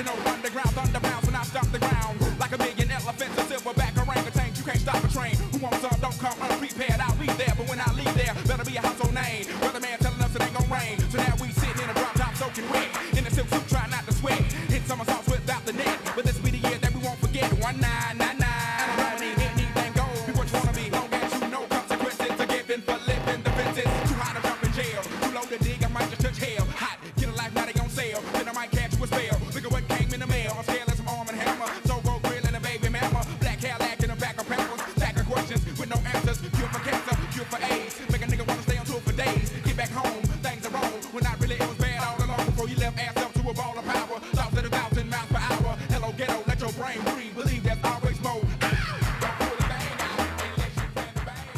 Original underground thunder bounce when I stomp the ground. Like a million elephants, a silverback orangutan. You can't stop a train. Who wants some? Don't come unprepared. I'll be there, but when I leave there, better be a household name. Weatherman telling us it ain't gon' rain. So now we sitting in a drop top soaking wet. In a silk suit, trying not to sweat. Hit somersaults without the net. But this be the year that we won't forget. 1999. And I don't need anything gold. Be what you wanna be. Long as you know consequences are given for living the fences. Too high to jump in jail. Too low to dig, I might just touch hell. Hot, get a life, now they on sale. Then I might catch you a spell. Look at what came in the mail. I'm scaling some arm and hammer. So go grilling a baby mama. Black hair lacking a back of pampers. Stack of questions with no answers. Cure for cancer, cure for AIDS. Make a nigga wanna stay on tour for days. Get back home, things are wrong. When I really it was bad all along. Before you left ass up to a ball of power. Thoughts at 1,000 miles per hour. Hello ghetto, let your brain breathe. Believe there's always more. Don't pull the bang out unless you plan to bang.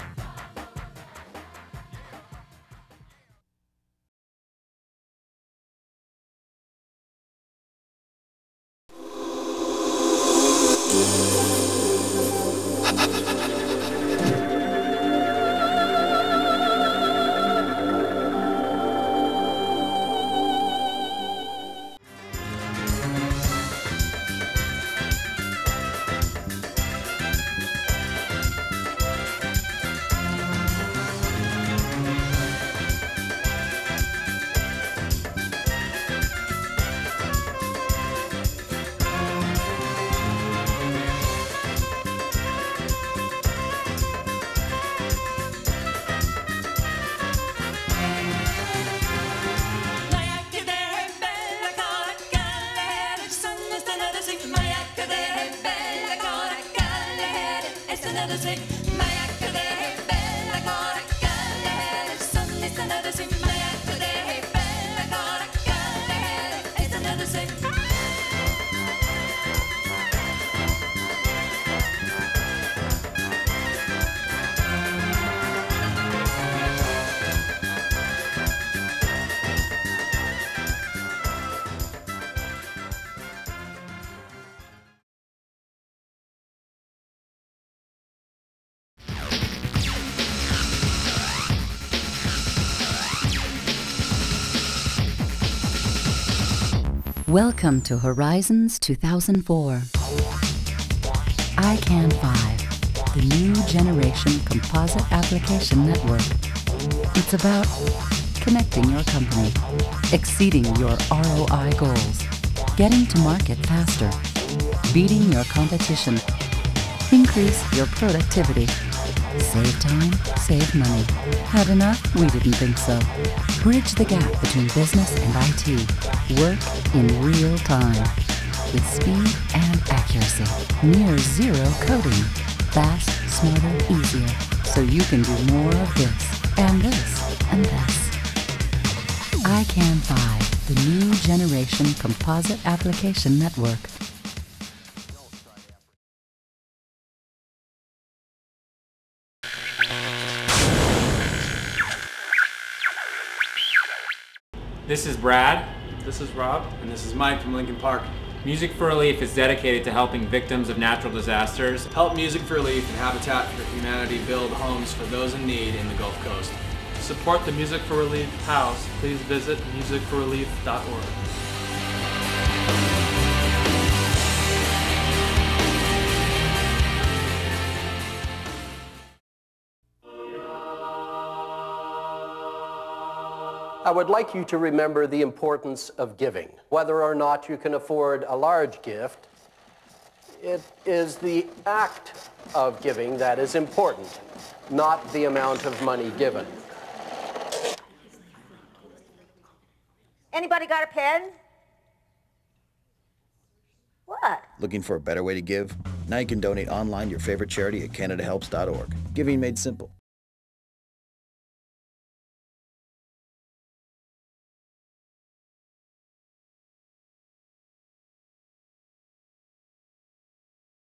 Welcome to Horizons 2004. ICANN 5, the new generation composite application network. It's about connecting your company, exceeding your ROI goals, getting to market faster, beating your competition, increase your productivity, save time, save money. Had enough? We didn't think so. Bridge the gap between business and IT. Work in real time. With speed and accuracy. Near zero coding. Fast, smarter, easier. So you can do more of this, and this, and this. ICANN 5, the new generation composite application network. This is Brad. This is Rob. And this is Mike from Lincoln Park. Music for Relief is dedicated to helping victims of natural disasters. Help Music for Relief and Habitat for Humanity build homes for those in need in the Gulf Coast. To support the Music for Relief House, please visit musicforrelief.org. I would like you to remember the importance of giving. Whether or not you can afford a large gift, it is the act of giving that is important, not the amount of money given. Anybody got a pen? What? Looking for a better way to give? Now you can donate online your favorite charity at CanadaHelps.org. Giving made simple.